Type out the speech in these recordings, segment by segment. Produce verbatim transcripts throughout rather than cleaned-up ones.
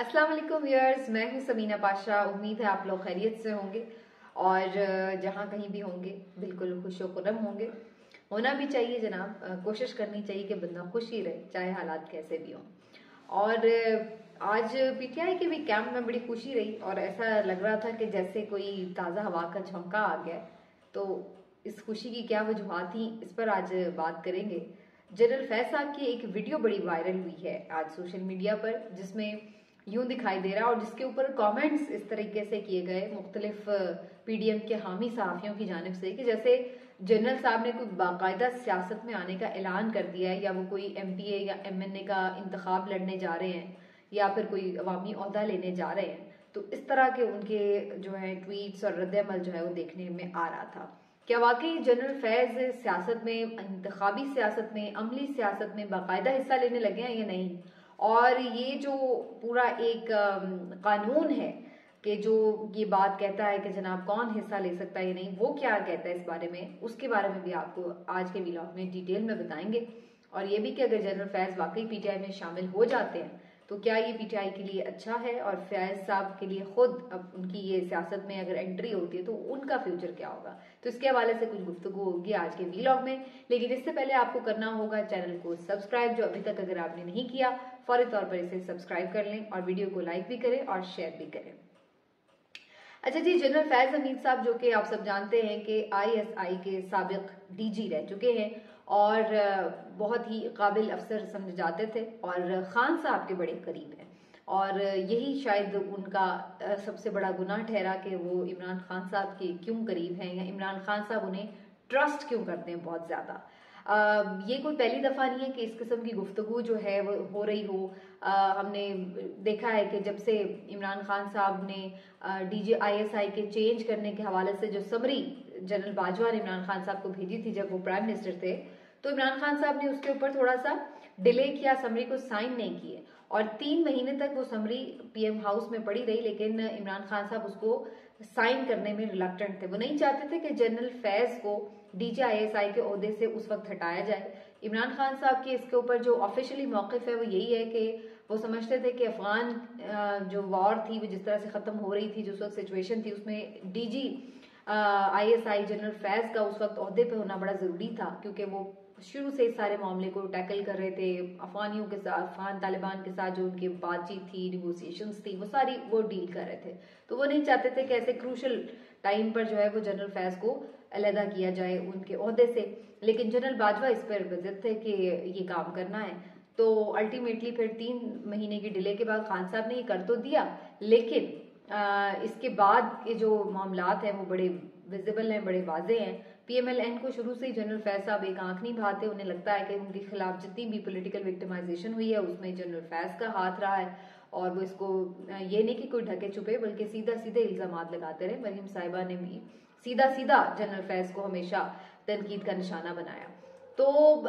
अस्सलाम वालेकुम व्यूअर्स, मैं हूं समीना पाशा। उम्मीद है आप लोग खैरियत से होंगे और जहां कहीं भी होंगे बिल्कुल खुश खुर्रम होंगे। होना भी चाहिए जनाब, कोशिश करनी चाहिए कि बंदा खुश ही रहे चाहे हालात कैसे भी हों। और आज पीटीआई के भी कैंप में बड़ी खुशी रही और ऐसा लग रहा था कि जैसे कोई ताज़ा हवा का झोंका आ गया। तो इस खुशी की क्या वजूहत थी, इस पर आज बात करेंगे। जनरल फैज साहब की एक वीडियो बड़ी वायरल हुई है आज सोशल मीडिया पर, जिसमें यूं दिखाई दे रहा और जिसके ऊपर कमेंट्स इस तरीके से किए गए मुख्तलिफ पीडीएम के हामी सहाफ़ियों की जानिब से कि जैसे जनरल साहब ने कोई बाकायदा सियासत में आने का ऐलान कर दिया है, या वो कोई एमपीए या एमएनए का इंतखाब लड़ने जा रहे हैं या फिर कोई अवामी ओहदा लेने जा रहे हैं। तो इस तरह के उनके जो है ट्वीट्स और रद्द-ए-अमल जो है वो देखने में आ रहा था। क्या वाकई जनरल फैज सियासत में, इंतखाबी सियासत में, अमली सियासत में बाकायदा हिस्सा लेने लगे हैं या नहीं? और ये जो पूरा एक कानून है कि जो ये बात कहता है कि जनाब कौन हिस्सा ले सकता है या नहीं, वो क्या कहता है इस बारे में, उसके बारे में भी आपको आज के व्लॉग में डिटेल में बताएंगे। और ये भी कि अगर जनरल फैज वाकई पीटीआई में शामिल हो जाते हैं तो क्या ये पीटीआई के लिए अच्छा है, और फैज साहब के लिए खुद अब उनकी ये सियासत में अगर एंट्री होती है तो उनका फ्यूचर क्या होगा। तो इसके हवाले से कुछ गुफ्तगू होगी आज के व्लॉग में। लेकिन इससे पहले आपको करना होगा चैनल को सब्सक्राइब, जो अभी तक अगर आपने नहीं किया फौरी तौर पर इसे सब्सक्राइब कर लें और वीडियो को लाइक भी करें और शेयर भी करें। अच्छा जी, जनरल फैज हमीद साहब जो कि आप सब जानते हैं कि आईएसआई के साबिक डीजी रह चुके हैं और बहुत ही काबिल अफसर समझे जाते थे और खान साहब के बड़े करीब हैं। और यही शायद उनका सबसे बड़ा गुनाह ठहरा कि वो इमरान खान साहब के क्यों करीब हैं, या इमरान खान साहब उन्हें ट्रस्ट क्यों करते हैं बहुत ज़्यादा। Uh, ये कोई पहली दफ़ा नहीं है कि इस किस्म की गुफ्तगू जो है वो हो रही हो। uh, हमने देखा है कि जब से इमरान खान साहब ने डीजी आईएसआई के चेंज करने के हवाले से जो समरी जनरल बाजवा ने इमरान खान साहब को भेजी थी जब वो प्राइम मिनिस्टर थे, तो इमरान खान साहब ने उसके ऊपर थोड़ा सा डिले किया, समरी को साइन नहीं किए और तीन महीने तक वो समरी पीएम हाउस में पड़ी रही। लेकिन इमरान खान साहब उसको साइन करने में रिलक्टेंट थे। वो नहीं चाहते थे कि जनरल फैज को डीजी आईएसआई के ओहदे से उस वक्त हटाया जाए। इमरान खान साहब के इसके ऊपर जो ऑफिशियली मौक़िफ़ है वो यही है कि वो समझते थे कि अफगान जो वॉर थी वो जिस तरह से ख़त्म हो रही थी, जो उस वक्त सिचुएशन थी, उसमें डीजी आईएसआई जनरल फैज का उस वक्त ओहदे पे होना बड़ा ज़रूरी था, क्योंकि वो शुरू से इस सारे मामले को टैकल कर रहे थे। अफगानियों के साथ, अफगान तालिबान के साथ जो उनकी बातचीत थी, निगोसिएशंस थी, वो सारी वो डील कर रहे थे। तो वो नहीं चाहते थे कि ऐसे क्रूशल टाइम पर जो है वो जनरल फैज को अलहदा किया जाए उनके ओहदे से। लेकिन जनरल बाजवा इस पर जिद थे कि ये काम करना है। तो अल्टीमेटली फिर तीन महीने की डिले के बाद खान साहब ने ये कर तो दिया, लेकिन आ, इसके बाद के जो मामलात हैं वो बड़े विजिबल हैं, बड़े वाजे हैं। पीएमएलएन को शुरू से ही जनरल फैज साहब एक आंख नहीं भाते। उन्हें लगता है कि उनके खिलाफ जितनी भी पॉलिटिकल विक्टिमाइजेशन हुई है उसमें जनरल फैज का हाथ रहा है, और वो इसको ये नहीं कि कोई ढके छुपे बल्कि सीधा सीधे इल्जामात लगाते रहे। मरीम साहिबा ने भी सीधा सीधा जनरल फैज को हमेशा तनकीद का निशाना बनाया। तो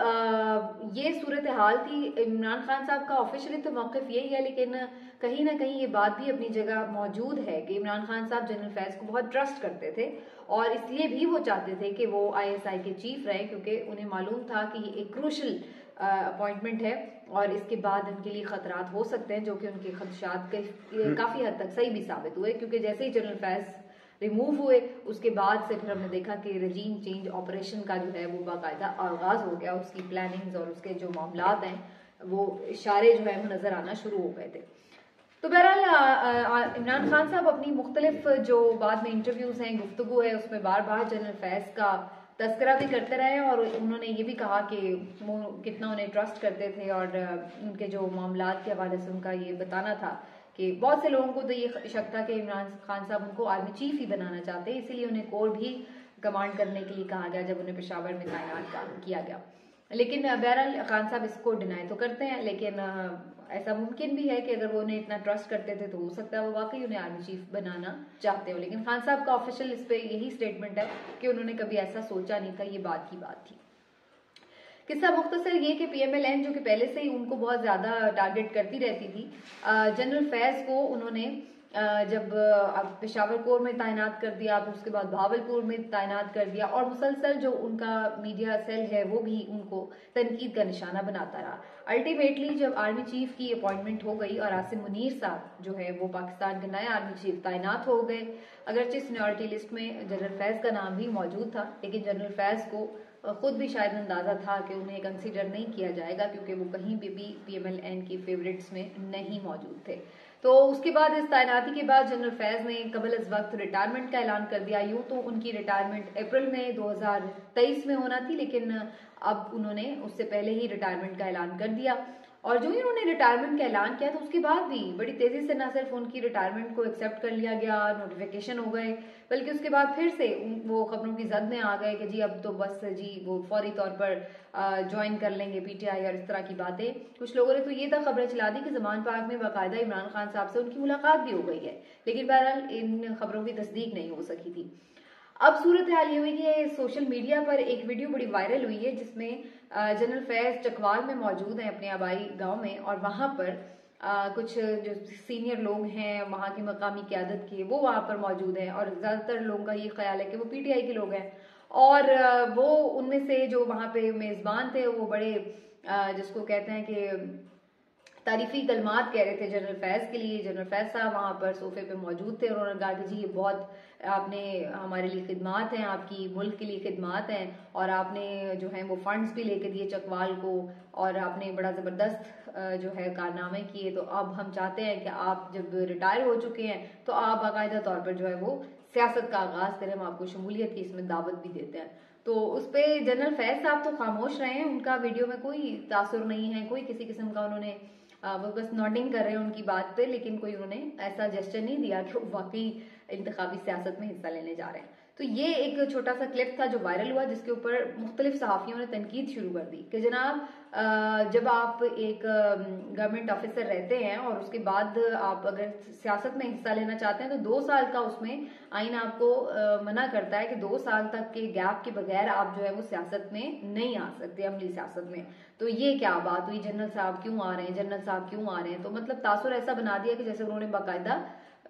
आ, ये सूरत हाल थी। इमरान खान साहब का ऑफिशियली तो मौक़िफ़ यही है, लेकिन कहीं ना कहीं ये बात भी अपनी जगह मौजूद है कि इमरान खान साहब जनरल फैज को बहुत ट्रस्ट करते थे और इसलिए भी वो चाहते थे कि वो आईएसआई के चीफ रहे, क्योंकि उन्हें मालूम था कि ये एक क्रूशल अपॉइंटमेंट है और इसके बाद उनके लिए खतरात हो सकते हैं, जो कि उनके खदशात काफ़ी हद तक सही भी साबित हुए। क्योंकि जैसे ही जनरल फैज रिमूव हुए उसके बाद से फिर हमने देखा कि रजीम चेंज ऑपरेशन का जो है वो बाकायदा आगाज हो गया। उसकी प्लानिंग्स और उसके जो मामलात हैं वो इशारे जो है वो नजर आना शुरू हो गए थे। तो बहरहाल इमरान खान साहब अपनी मुख्तलिफ जो बाद में इंटरव्यूज हैं, गुफ्तगू है, उसमें बार बार जनरल फैज का तस्करा भी करते रहे और उन्होंने ये भी कहा कि वो कितना उन्हें ट्रस्ट करते थे और उनके जो मामलात के हवाले से उनका ये बताना था कि बहुत से लोगों को तो ये शक था कि इमरान खान साहब उनको आर्मी चीफ ही बनाना चाहते हैं, इसीलिए उन्हें कोर भी कमांड करने के लिए कहा गया जब उन्हें पेशावर में तैनात किया गया। लेकिन बहरहाल खान साहब इसको डिनाई तो करते हैं, लेकिन ऐसा मुमकिन भी है कि अगर वो उन्हें इतना ट्रस्ट करते थे तो हो सकता है वो वाकई उन्हें आर्मी चीफ बनाना चाहते हो। लेकिन खान साहब का ऑफिशियल इस पर यही स्टेटमेंट है कि उन्होंने कभी ऐसा सोचा नहीं था, ये बात की बात थी। किस्सा मुख्तसर ये कि पीएमएलएन जो कि पहले से ही उनको बहुत ज़्यादा टारगेट करती रहती थी, जनरल फैज को उन्होंने जब अब पेशावर कोर में तैनात कर दिया, फिर उसके बाद भावलपुर में तैनात कर दिया, और मुसलसल जो उनका मीडिया सेल है वो भी उनको तनकीद का निशाना बनाता रहा। अल्टीमेटली जब आर्मी चीफ की अपॉइंटमेंट हो गई और आसिम मुनीर साहब जो है वो पाकिस्तान के नए आर्मी चीफ तैनात हो गए, अगरचे सीनियरिटी लिस्ट में जनरल फैज का नाम भी मौजूद था, लेकिन जनरल फैज को खुद भी शायद अंदाजा था कि उन्हें कंसीडर नहीं किया जाएगा क्योंकि वो कहीं भी भी पीएमएलएन की फेवरेट्स में नहीं मौजूद थे। तो उसके बाद इस तैनाती के बाद जनरल फैज ने कबल अज वक्त रिटायरमेंट का ऐलान कर दिया। यूं तो उनकी रिटायरमेंट अप्रैल में दो हज़ार तेईस में होना थी, लेकिन अब उन्होंने उससे पहले ही रिटायरमेंट का ऐलान कर दिया। और जो ही उन्होंने रिटायरमेंट का ऐलान किया तो उसके बाद भी बड़ी तेजी से न सिर्फ उनकी रिटायरमेंट को एक्सेप्ट कर लिया गया, नोटिफिकेशन हो गए, बल्कि उसके बाद फिर से वो खबरों की जद में आ गए कि जी अब तो बस जी वो फौरी तौर पर ज्वाइन कर लेंगे पीटीआई और इस तरह की बातें। कुछ लोगों ने तो ये तक खबरें चला दी कि जमान पार्क में बाकायदा इमरान खान साहब से उनकी मुलाकात भी हो गई है, लेकिन बहरहाल इन खबरों की तस्दीक नहीं हो सकी थी। अब सूरत हाल ये हुई कि सोशल मीडिया पर एक वीडियो बड़ी वायरल हुई है जिसमें जनरल फैज चकवाल में मौजूद हैं अपने आबाई गांव में, और वहां पर आ, कुछ जो सीनियर लोग हैं वहां की मकामी क़यादत के वो वहां पर मौजूद हैं, और ज्यादातर लोगों का ये ख्याल है कि वो पीटीआई के लोग हैं। और वो उनमें से जो वहां पे मेजबान थे वो बड़े आ, जिसको कहते हैं कि तारीफी कलमात कह रहे थे जनरल फैज के लिए। जनरल फैज साहब वहाँ पर सोफे पे मौजूद थे और उन्होंने कहा कि जी ये बहुत आपने हमारे लिए खिदमात हैं, आपकी मुल्क के लिए खिदमात हैं, और आपने जो है वो फंड्स भी लेके दिए चकवाल को, और आपने बड़ा ज़बरदस्त जो है कारनामे किए। तो अब हम चाहते हैं कि आप जब रिटायर हो चुके हैं तो आप बाकायदा तौर पर जो है वो सियासत का आगाज़ करें, हम आपको शमूलियत की इसमें दावत भी देते हैं। तो उस पर जनरल फैज साहब तो खामोश रहे हैं, उनका वीडियो में कोई तासुर नहीं है, कोई किसी किस्म का उन्होंने वो बस नॉडिंग कर रहे हैं उनकी बात पे, लेकिन कोई उन्होंने ऐसा जेस्चर नहीं दिया कि वो वाकई इंतखाबी सियासत में हिस्सा लेने जा रहे हैं। तो ये एक छोटा सा क्लिप था जो वायरल हुआ, जिसके ऊपर मुख्तलिफ सहाफ़ियों ने तनकीद शुरू कर दी कि जनाब जब आप एक गवर्नमेंट ऑफिसर रहते हैं और उसके बाद आप अगर सियासत में हिस्सा लेना चाहते हैं तो दो साल का उसमें आइन आपको मना करता है कि दो साल तक के गैप के बगैर आप जो है वो सियासत में नहीं आ सकते, अमली सियासत में। तो ये क्या बात हुई, जनरल साहब क्यों आ रहे हैं, जनरल साहब क्यों आ रहे हैं? तो मतलब तासुर ऐसा बना दिया कि जैसे उन्होंने बाकायदा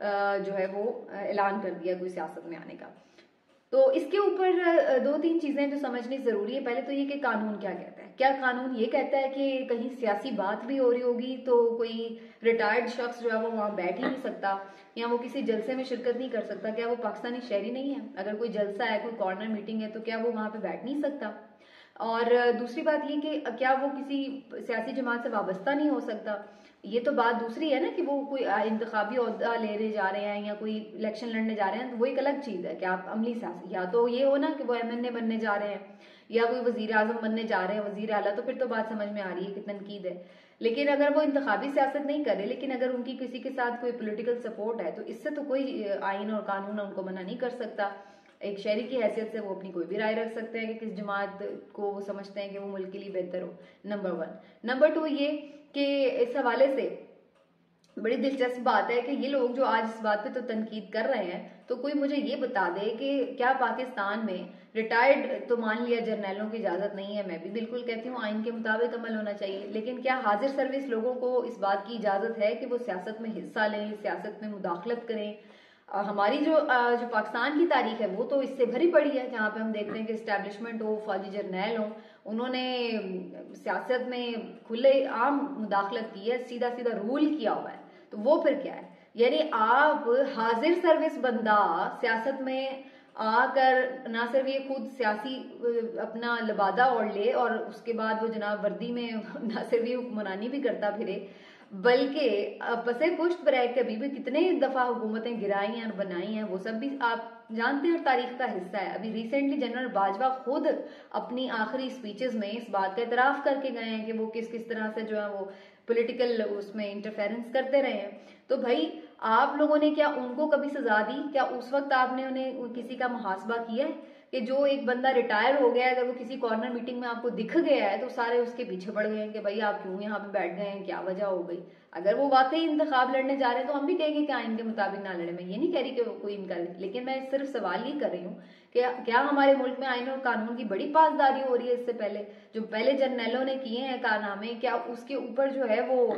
जो है वो ऐलान कर दिया कोई सियासत में आने का। तो इसके ऊपर दो तीन चीजें जो समझनी जरूरी है। पहले तो ये कि कानून क्या कहता है। क्या कानून ये कहता है कि कहीं सियासी बात भी हो रही होगी तो कोई रिटायर्ड शख्स जो है वो वहाँ बैठ ही नहीं सकता, या वो किसी जलसे में शिरकत नहीं कर सकता? क्या वो पाकिस्तानी शहरी नहीं है? अगर कोई जलसा है, कोई कॉर्नर मीटिंग है, तो क्या वो वहाँ पे बैठ नहीं सकता? और दूसरी बात ये कि क्या वो किसी सियासी जमात से वाबस्ता नहीं हो सकता? ये तो बात दूसरी है ना कि वो कोई इंतखाबी ओहदा लेने जा रहे हैं या कोई इलेक्शन लड़ने जा रहे हैं, तो वो एक अलग चीज है कि आप अमली सियासी, या तो ये हो ना कि वो एमएनए बनने जा रहे हैं या कोई वजीर आजम बनने जा रहे हैं, वजीर आला, तो फिर तो बात समझ में आ रही है कि तनकीद है। लेकिन अगर वो इंतखाबी सियासत नहीं करे, लेकिन अगर उनकी किसी के साथ कोई पोलिटिकल सपोर्ट है, तो इससे तो कोई आइन और कानून उनको मना नहीं कर सकता। एक शहरी की हैसियत से वो अपनी कोई भी राय रख सकते हैं कि किस जमात को वो समझते हैं कि वो मुल्क के लिए बेहतर हो, नंबर वन। नंबर टू ये कि इस हवाले से बड़ी दिलचस्प बात है कि ये लोग जो आज इस बात पे तो तनकीद कर रहे हैं, तो कोई मुझे ये बता दे कि क्या पाकिस्तान में रिटायर्ड, तो मान लिया जर्नैलों की इजाजत नहीं है, मैं भी बिल्कुल कहती हूँ आइन के मुताबिक अमल होना चाहिए, लेकिन क्या हाजिर सर्विस लोगों को इस बात की इजाजत है कि वो सियासत में हिस्सा लें, सियासत में मुदाखलत करें? हमारी जो जो पाकिस्तान की तारीख है वो तो इससे भरी पड़ी है, जहाँ पे हम देखते हैं कि इस्टेब्लिशमेंट हो, फौजी जर्नैल हो, उन्होंने सियासत में खुले आम मुदाखलत की है, सीधा सीधा रूल किया हुआ है। तो वो फिर क्या है? यानी आप हाजिर सर्विस बंदा सियासत में आकर ना सिर्फ ये खुद सियासी अपना लबादा ओढ़ ले और उसके बाद वो जनाब वर्दी में ना सिर्फ ये हुक्मरानी भी करता फिरे, बल्कि पसे पुश्त पर के अभी भी कितने दफा हुकूमतें गिराई हैं और बनाई हैं, वो सब भी आप जानते हैं और तारीख का हिस्सा है। अभी रिसेंटली जनरल बाजवा खुद अपनी आखिरी स्पीचेस में इस बात का इतराफ करके गए हैं कि वो किस किस तरह से जो है वो पॉलिटिकल उसमें इंटरफेरेंस करते रहे हैं। तो भाई आप लोगों ने क्या उनको कभी सजा दी? क्या उस वक्त आपने उन्हें किसी का मुहासबा किया है कि जो एक बंदा रिटायर हो गया है, अगर वो किसी कॉर्नर मीटिंग में आपको दिख गया है तो सारे उसके पीछे पड़ गए हैं कि भाई आप क्यों यहाँ पे बैठ गए हैं, क्या वजह हो गई? अगर वो वाकई इंतखाब लड़ने जा रहे हैं तो हम भी कहेंगे कि आइन के मुताबिक ना लड़े। मैं ये नहीं कह रही कि कोई इनका, लेकिन मैं सिर्फ सवाल ये कर रही हूँ कि क्या हमारे मुल्क में आइन और कानून की बड़ी पासदारी हो रही है? इससे पहले जो पहले जर्नैलों ने किए हैं कारनामे, क्या उसके ऊपर जो है वो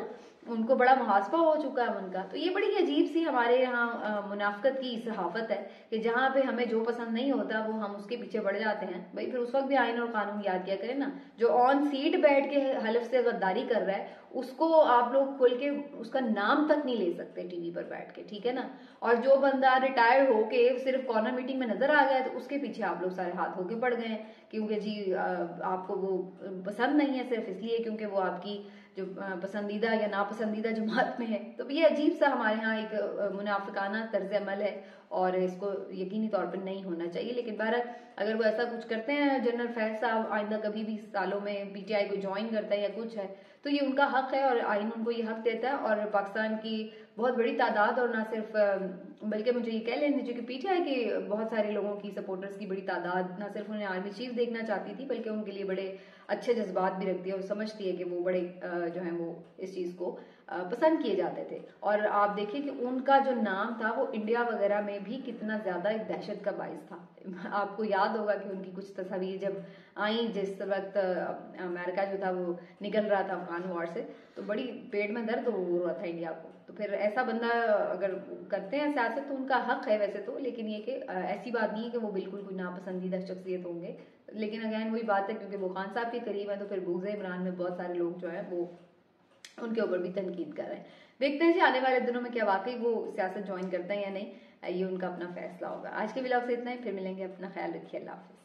उनको बड़ा मुहासबा हो चुका है उनका। तो ये बड़ी अजीब सी हमारे यहाँ मुनाफकत की सहाफत है कि जहाँ पे हमें जो पसंद नहीं होता वो हम उसके पीछे बढ़ जाते हैं। भाई फिर उस वक्त भी आइन और कानून याद किया करें ना। जो ऑन सीट बैठ के हलफ से गद्दारी कर रहा है उसको आप लोग खोल के उसका नाम तक नहीं ले सकते टीवी पर बैठ के, ठीक है ना। और जो बंदा रिटायर्ड होके सिर्फ कॉर्नर मीटिंग में नजर आ गया तो उसके पीछे आप लोग सारे हाथ होके पड़ गए हैं क्योंकि जी आपको वो पसंद नहीं है सिर्फ इसलिए क्योंकि वो आपकी जो पसंदीदा या नापसंदीदा जमात में है। तो ये अजीब सा हमारे यहाँ एक मुनाफिकाना तर्ज अमल है और इसको यकीनी तौर पर नहीं होना चाहिए। लेकिन बहरहाल अगर वो ऐसा कुछ करते हैं जनरल फैज साहब आइंदा कभी भी सालों में पीटीआई को ज्वाइन करता है या कुछ है तो ये उनका हक है और आइन उनको ये हक देता है। और पाकिस्तान की बहुत बड़ी तादाद और ना सिर्फ बल्कि मुझे ये कह लेने दीजिए कि पीटीआई के बहुत सारे लोगों की सपोर्टर्स की बड़ी तादाद ना सिर्फ उन्हें आर्मी चीफ देखना चाहती थी बल्कि उनके लिए बड़े अच्छे जज्बात भी रखती है और समझती है कि वो बड़े जो है वो इस चीज़ को पसंद किए जाते थे। और आप देखिए कि उनका जो नाम था वो इंडिया वगैरह में भी कितना ज़्यादा एक दहशत का बाइस था। आपको याद होगा कि उनकी कुछ तस्वीर जब आई जिस वक्त अमेरिका जो था वो निकल रहा था अफगान वॉर से तो बड़ी पेट में दर्द हो रहा था इंडिया को। तो फिर ऐसा बंदा अगर करते हैं सियासत तो उनका हक है वैसे तो, लेकिन ये कि ऐसी बात नहीं है कि वो बिल्कुल कोई नापसंदीदा शख्सियत होंगे। लेकिन अगैन वही बात है क्योंकि वो खान साहब के करीब है तो फिर बुग़्ज़ इमरान में बहुत सारे लोग जो है वो उनके ऊपर भी तनकीद कर रहे हैं। देखते हैं जी आने वाले दिनों में क्या वाकई वो सियासत ज्वाइन करते हैं या नहीं, ये उनका अपना फैसला होगा। आज के व्लॉग से इतना ही, फिर मिलेंगे। अपना ख्याल रखिए, अल्लाह हाफ़िज़।